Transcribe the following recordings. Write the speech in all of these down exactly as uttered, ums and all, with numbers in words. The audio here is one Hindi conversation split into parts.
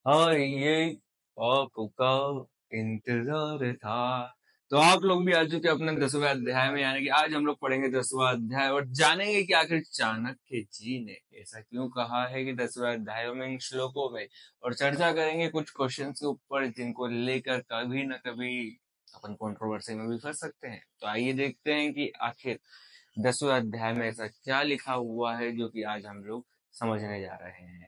और ये आपका इंतजार था। तो आप लोग भी आ चुके हैं अपने दसवें अध्याय में, यानी कि आज हम लोग पढ़ेंगे दसवां अध्याय और जानेंगे कि आखिर चाणक्य जी ने ऐसा क्यों कहा है कि दसवें अध्यायों में, इन श्लोकों में। और चर्चा करेंगे कुछ क्वेश्चंस के ऊपर जिनको लेकर कभी न कभी अपन कंट्रोवर्सी में भी फंस सकते हैं। तो आइए देखते हैं कि आखिर दसवें अध्याय में ऐसा क्या लिखा हुआ है जो कि आज हम लोग समझने जा रहे हैं।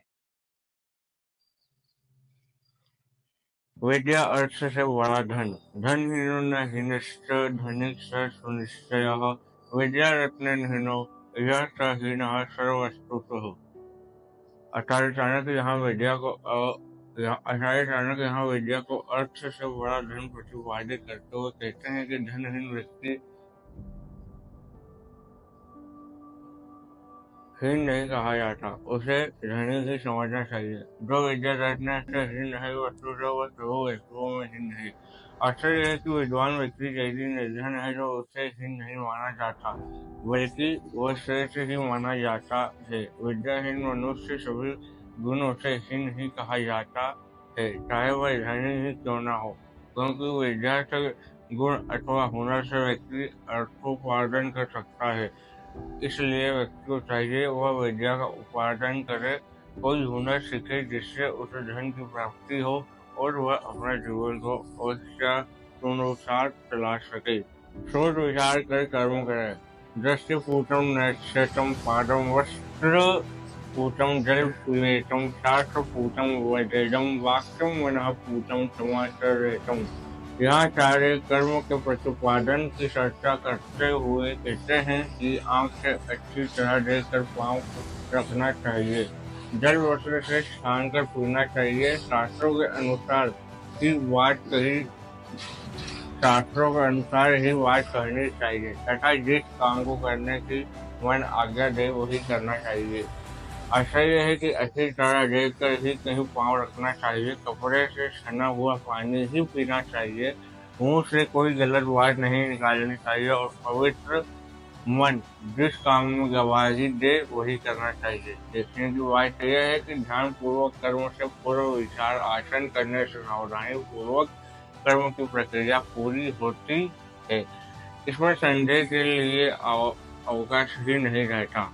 विद्या अर्थ से बड़ा धन, धन हीनो न हीनश्च धनिक स सुनिश्चयः, विद्या रत्नेन हीनो यः स हीनः सर्ववस्तुषु। आचार्य चाणक्य यहाँ विद्या को अ- यहाँ- आचार्य चाणक्य यहाँ विद्या को अर्थ से बड़ा धन प्रतिपादित करते हुए कहते हैं कि धनहीन व्यक्ति हीन नहीं कहा जाता, उसे धनी ही समझना चाहिए। जो विद्या रत्न से हीन है वस्तु से वह सर्व वस्तुओं में हीन है। आश्चर्य है कि विद्वान व्यक्ति यदि निर्धन है तो उसे हीन नहीं माना जाता, बल्कि वह श्रेष्ठ ही माना जाता है। विद्याहीन मनुष्य सभी गुणों से हीन ही कहा जाता है, चाहे वह धनी ही क्यों न हो, क्योंकि विद्या से गुण अथवा हुनर से व्यक्ति अर्थोपार्जन कर सकता है। इसलिए व्यक्ति को चाहिए वह विद्या का उपार्जन करे, कोई हुनर सीखे जिससे उसे धन की प्राप्ति हो और वह अपने जीवन को आवश्यकतानुसार चला सके। सोच विचार कर कर्म करे। दृष्टि पूतम नैक्षतम पादम वस्त्र पूतम जल पूरेतम शास्त्र पूतम वैदेदम वाक्यम मनः पूतम समाचरेतम। यहाँ सारे कर्म के प्रतिपादन की चर्चा करते हुए कहते हैं कि आंख से अच्छी तरह देखकर पाँव रखना चाहिए, जल वस्त्र से छान कर पीना चाहिए, शास्त्रों के अनुसार ही बात कही शास्त्रों के अनुसार ही बात कहनी चाहिए तथा जिस काम को करने की मन आज्ञा दे वही करना चाहिए। आशय है कि अच्छी तरह देख कर ही कहीं पाँव रखना चाहिए, कपड़े से छना हुआ पानी ही पीना चाहिए, मुंह से कोई गलत बात नहीं निकालनी चाहिए और पवित्र मन जिस काम में गवाही दे वही करना चाहिए। देखने की बात यह है कि ध्यान पूर्वक कर्म से पूर्व विचार आचरण करने से सावधानी पूर्वक कर्म की प्रक्रिया पूरी होती है। इसमें संदेह के लिए अवकाश ही नहीं रहता।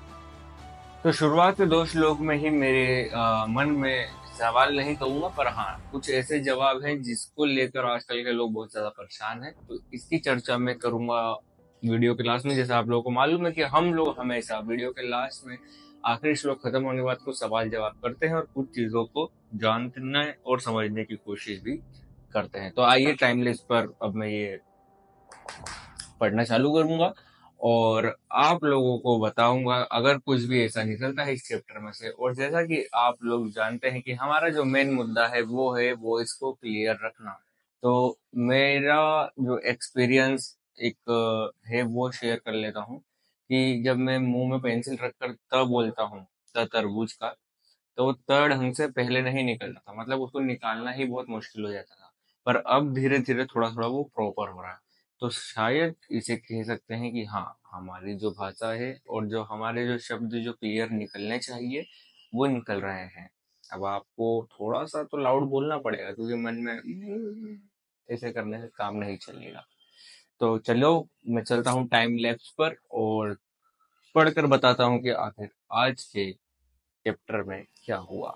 तो शुरुआत के दो श्लोक में ही मेरे आ, मन में सवाल नहीं कहूंगा, पर हाँ कुछ ऐसे जवाब हैं जिसको लेकर आजकल के लोग बहुत ज्यादा परेशान हैं। तो इसकी चर्चा मैं करूंगा वीडियो के लास्ट में। जैसा आप लोगों को मालूम है कि हम लोग हमेशा वीडियो के लास्ट में आखिरी श्लोक खत्म होने के बाद कुछ सवाल जवाब करते हैं और कुछ चीजों को जानने और समझने की कोशिश भी करते हैं। तो आइए टाइमलेस पर अब मैं ये पढ़ना चालू करूंगा और आप लोगों को बताऊंगा अगर कुछ भी ऐसा निकलता है इस चैप्टर में से। और जैसा कि आप लोग जानते हैं कि हमारा जो मेन मुद्दा है वो है वॉइस को क्लियर रखना। तो मेरा जो एक्सपीरियंस एक है वो शेयर कर लेता हूँ कि जब मैं मुंह में पेंसिल रखकर त बोलता हूँ, त तरबूज का, तो वो त ढंग से पहले नहीं निकलता था, मतलब उसको निकालना ही बहुत मुश्किल हो जाता था। पर अब धीरे धीरे थोड़ा थोड़ा वो प्रॉपर हो रहा है। तो शायद इसे कह सकते हैं कि हाँ, हमारी जो भाषा है और जो हमारे जो शब्द जो क्लियर निकलने चाहिए वो निकल रहे हैं। अब आपको थोड़ा सा तो लाउड बोलना पड़ेगा क्योंकि मन में ऐसे करने से काम नहीं चलेगा। तो चलो मैं चलता हूँ टाइम लैप्स पर और पढ़कर बताता हूँ कि आखिर आज के चैप्टर में क्या हुआ।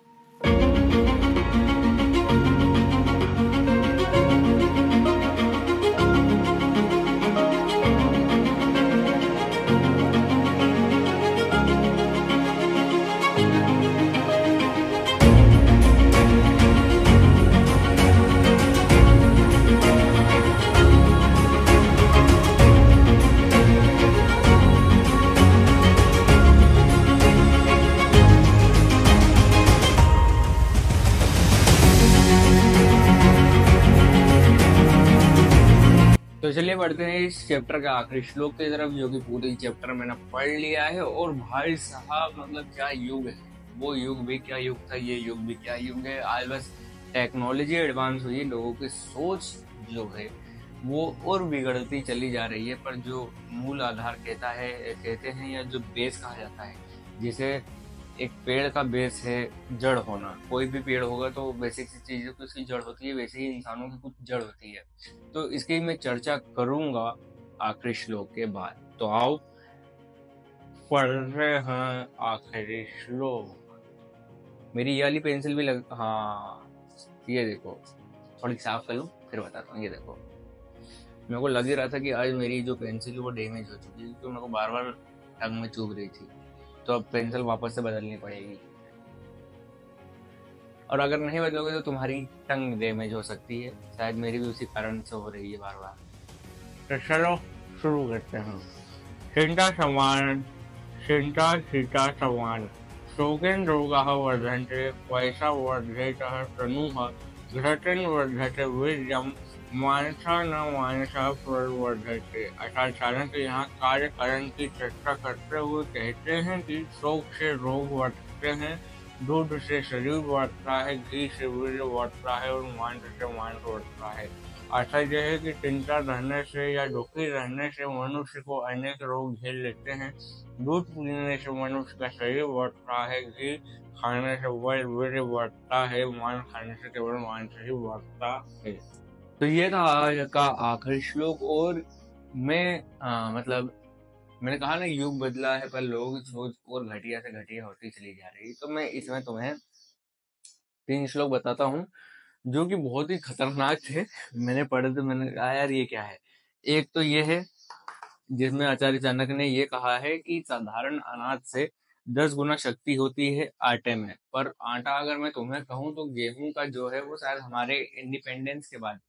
तो चलिए बढ़ते हैं इस चैप्टर का आखिरी श्लोक की तरफ, जो कि पूरी चैप्टर मैंने पढ़ लिया है। और भाई साहब मतलब क्या युग है, वो युग भी क्या युग था, ये युग भी क्या युग है। आज बस टेक्नोलॉजी एडवांस हुई, लोगों की सोच जो है वो और बिगड़ती चली जा रही है, पर जो मूल आधार कहता है कहते हैं या जो बेस कहा जाता है, जिसे एक पेड़ का बेस है जड़ होना। कोई भी पेड़ होगा तो बेसिक सी चीज है कि उसकी जड़ होती है, वैसे ही इंसानों की कुछ जड़ होती है। तो इसकी मैं चर्चा करूंगा आखिरी श्लोक के बाद। तो आओ पढ़ रहे हैं आखिरी श्लोक। मेरी ये वाली पेंसिल भी लग, हाँ ये देखो, थोड़ी साफ कर लूं फिर बताता हूँ। ये देखो, मेरे को लग ही रहा था कि आज मेरी जो पेंसिल वो डैमेज हो चुकी है, तो मेरे को बार बार टंग में चुभ रही थी, तो अब पेंसिल वापस से बदलनी पड़ेगी। और अगर नहीं बदलोगे तो तुम्हारी टंग डैमेज हो सकती है, शायद मेरी भी उसी कारण से हो रही है बार बार। तो चलो शुरू करते हैं। चिंता समान चिंता सीता समान शोकेन रोगाः वर्धन्ते वैसा वर्धेतः तनुः घृतेन वर्धते वीर्यं मानसा न मानसा प्रवर्धते। अर्थात चाणक्य यहाँ कार्यकरण की चर्चा करते हुए कहते हैं कि शोक से रोग बढ़ते हैं, दूध से शरीर बढ़ता है, घी से वीर्य बढ़ता है और मांस से मांस बढ़ता है। अर्थात यह है कि चिंता रहने से या दुखी रहने से मनुष्य को अनेक रोग झेल लेते हैं। दूध पीने से मनुष्य का शरीर बढ़ता है, घी खाने से बल वीर्य बढ़ता है, मांस खाने से केवल मांस ही बढ़ता है। तो ये था आज का आखिरी श्लोक। और मैं आ, मतलब मैंने कहा ना युग बदला है पर लोगों की सोच और घटिया से घटिया होती चली जा रही है। तो मैं इसमें तुम्हें तीन श्लोक बताता हूँ जो कि बहुत ही खतरनाक थे। मैंने पढ़े तो मैंने कहा यार ये क्या है। एक तो ये है जिसमें आचार्य चाणक्य ने ये कहा है कि साधारण अनाज से दस गुना शक्ति होती है आटे में। पर आटा अगर मैं तुम्हें कहूँ तो गेहूं का जो है वो शायद हमारे इंडिपेंडेंस के बाद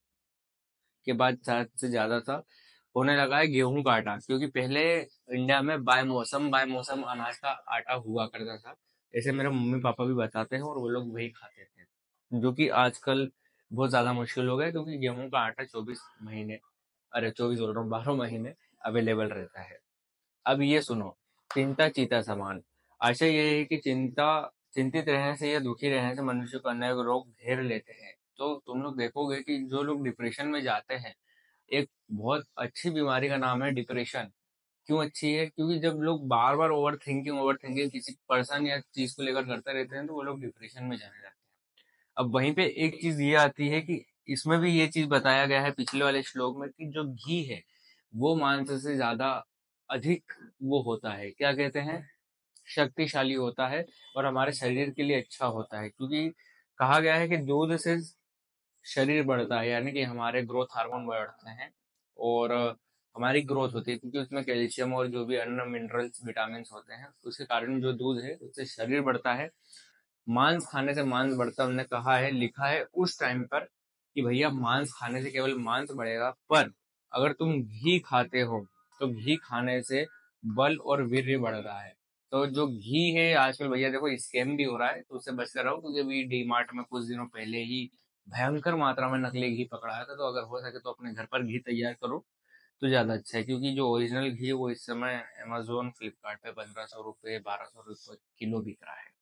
के बाद शायद से ज्यादा था होने लगा है गेहूं का आटा, क्योंकि पहले इंडिया में बाय मौसम बाय मौसम अनाज का आटा हुआ करता था। ऐसे मेरे मम्मी पापा भी बताते हैं और वो लोग वही खाते थे, जो कि आजकल बहुत ज्यादा मुश्किल हो गया है, क्योंकि गेहूं का आटा चौबीस महीने, अरे चौबीस बोल रहा हूँ, बारह महीने अवेलेबल रहता है। अब ये सुनो, चिंता चीता समान। आशय यह है कि चिंता चिंतित रहने से या दुखी रहने से मनुष्य को अनेक रोग घेर लेते हैं। तो तुम लोग देखोगे कि जो लोग डिप्रेशन में जाते हैं, एक बहुत अच्छी बीमारी का नाम है डिप्रेशन। क्यों अच्छी है? क्योंकि जब लोग बार बार ओवर थिंकिंग ओवर थिंकिंग किसी पर्सन या चीज को लेकर करते रहते हैं तो वो लोग डिप्रेशन में जाने लगते हैं। अब वहीं पे एक चीज ये आती है कि इसमें भी ये चीज बताया गया है पिछले वाले श्लोक में कि जो घी है वो मांस से ज्यादा अधिक वो होता है, क्या कहते हैं, शक्तिशाली होता है और हमारे शरीर के लिए अच्छा होता है। क्योंकि कहा गया है कि दूध से शरीर बढ़ता है, यानी कि हमारे ग्रोथ हार्मोन बढ़ते हैं और हमारी ग्रोथ होती है, क्योंकि उसमें कैल्शियम और जो भी अन्य मिनरल्स विटामिन होते हैं उसके कारण जो दूध है उससे शरीर बढ़ता है। मांस खाने से मांस बढ़ता, हमने कहा है, लिखा है उस टाइम पर कि भैया मांस खाने से केवल मांस बढ़ेगा, पर अगर तुम घी खाते हो तो घी खाने से बल और वीर्य बढ़ रहा है। तो जो घी है आजकल भैया देखो स्कैम भी हो रहा है, तो उससे बच कर रहो, क्योंकि अभी डी मार्ट में कुछ दिनों पहले ही भयंकर मात्रा में नकली घी पकड़ाया था। तो अगर हो सके तो अपने घर पर घी तैयार करो तो ज्यादा अच्छा है, क्योंकि जो ओरिजिनल घी है वो इस समय अमेजोन फ्लिपकार्ट पे पंद्रह सौ रुपये बारह सौ रुपये किलो बिक रहा है।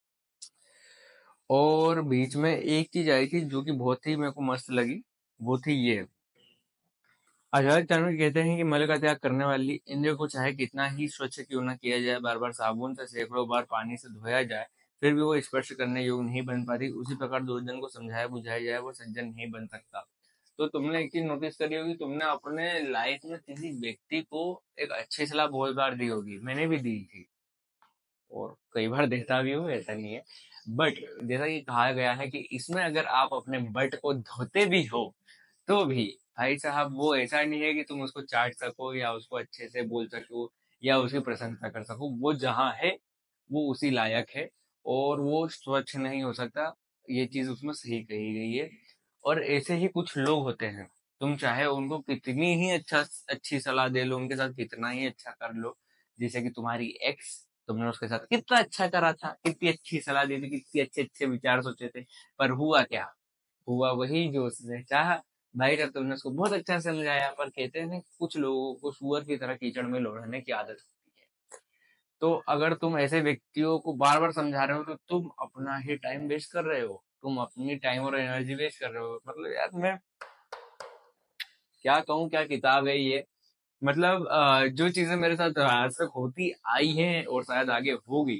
और बीच में एक चीज आई थी जो कि बहुत ही मेरे को मस्त लगी, वो थी ये। आचार्य चाणक्य कहते हैं कि मल का त्याग करने वाली इंद्रियों को चाहे कितना ही स्वच्छ क्यों न किया जाए, बार बार साबुन से सैकड़ों बार पानी से धोया जाए, फिर भी वो स्पर्श करने योग्य नहीं बन पाती। उसी प्रकार दुर्जन को समझाया बुझाया जाए वो सज्जन नहीं बन सकता। तो तुमने एक चीज नोटिस करी होगी, तुमने अपने लाइफ में किसी व्यक्ति को एक अच्छी सलाह बहुत बार दी होगी, मैंने भी दी थी और कई बार देता भी हूँ, ऐसा नहीं है। बट जैसा कि कहा गया है कि इसमें अगर आप अपने बट को धोते भी हो तो भी भाई साहब वो ऐसा नहीं है कि तुम उसको चाट सको या उसको अच्छे से बोल सको या उसकी प्रशंसा कर सको। वो जहाँ है वो उसी लायक है और वो स्वच्छ नहीं हो सकता। ये चीज उसमें सही कही गई है। और ऐसे ही कुछ लोग होते हैं, तुम चाहे उनको कितनी ही अच्छा अच्छी सलाह दे लो, उनके साथ कितना ही अच्छा कर लो, जैसे कि तुम्हारी एक्स, तुमने उसके साथ कितना अच्छा करा था, कितनी अच्छी सलाह दी थी, कितने अच्छे अच्छे विचार सोचे थे, पर हुआ क्या? हुआ वही जो उसने चाहा। भाई जब तुमने उसको बहुत अच्छा समझाया, पर कहते हैं कुछ लोगों को सुअर की तरह कीचड़ में लोढ़ने की आदत होती है। तो अगर तुम ऐसे व्यक्तियों को बार बार समझा रहे हो तो तुम अपना ही टाइम वेस्ट कर रहे हो, तुम अपनी टाइम और एनर्जी वेस्ट कर रहे हो। मतलब यार मैं क्या कहूँ, क्या किताब है ये। मतलब अ, जो चीजें मेरे साथ आज तक होती आई हैं और शायद आगे होगी,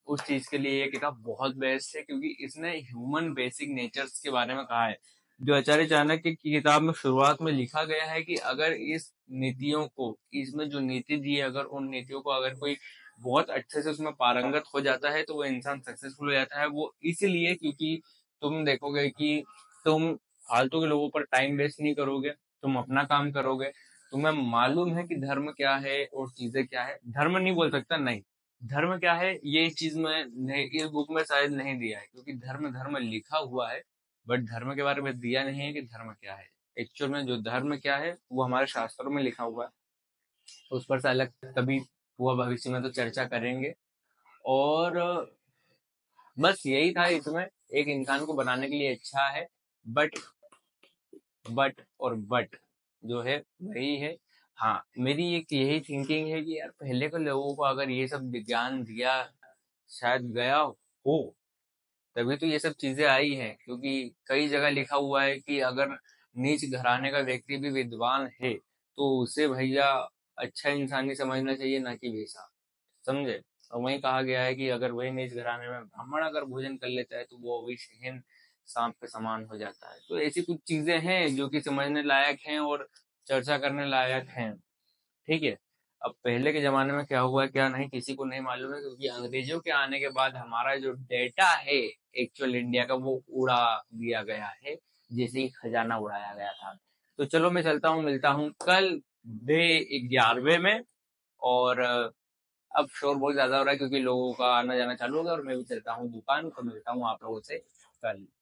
उस चीज के लिए ये किताब बहुत बेस्ट है, क्योंकि इसने ह्यूमन बेसिक नेचर्स के बारे में कहा है, जो आचार्य चाणक्य की किताब में शुरुआत में लिखा गया है कि अगर इस नीतियों को, इसमें जो नीति दी है, अगर उन नीतियों को अगर कोई बहुत अच्छे से उसमें पारंगत हो जाता है तो वो इंसान सक्सेसफुल हो जाता है। वो इसलिए क्योंकि तुम देखोगे कि तुम फालतू के लोगों पर टाइम वेस्ट नहीं करोगे, तुम अपना काम करोगे, तुम्हें मालूम है कि धर्म क्या है और चीजें क्या है। धर्म नहीं बोल सकता, नहीं, धर्म क्या है ये चीज में नहीं, इस बुक में शायद नहीं दिया है, क्योंकि धर्म धर्म लिखा हुआ है, बट धर्म के बारे में दिया नहीं है कि धर्म क्या है। एक्चुअल में जो धर्म क्या है वो हमारे शास्त्रों में लिखा हुआ है, तो उस पर से अलग कभी हुआ भविष्य में तो चर्चा करेंगे। और बस यही था इसमें, एक इंसान को बनाने के लिए अच्छा है, बट बट और बट जो है वही है। हाँ, मेरी एक यही थिंकिंग है कि यार पहले के लोगों को अगर ये सब विज्ञान दिया शायद गया हो, तभी तो ये सब चीजें आई हैं, क्योंकि कई जगह लिखा हुआ है कि अगर नीच घराने का व्यक्ति भी विद्वान है तो उसे भैया अच्छा इंसान नहीं समझना चाहिए, ना कि वैसा, समझे। और वहीं कहा गया है कि अगर वही नीच घराने में ब्राह्मण अगर भोजन कर लेता है तो वो विषहीन सांप के समान हो जाता है। तो ऐसी कुछ चीजें हैं जो कि समझने लायक हैं और चर्चा करने लायक हैं, ठीक है। अब पहले के जमाने में क्या हुआ क्या नहीं किसी को नहीं मालूम है, क्योंकि अंग्रेजों के आने के बाद हमारा जो डेटा है एक्चुअल इंडिया का वो उड़ा दिया गया है, जैसे ही खजाना उड़ाया गया था। तो चलो मैं चलता हूँ, मिलता हूँ कल डे ग्यारहवें में। और अब शोर बहुत ज्यादा हो रहा है क्योंकि लोगों का आना जाना चालू हो गया और मैं भी चलता हूँ दुकान, तो मिलता हूँ आप लोगों से कल।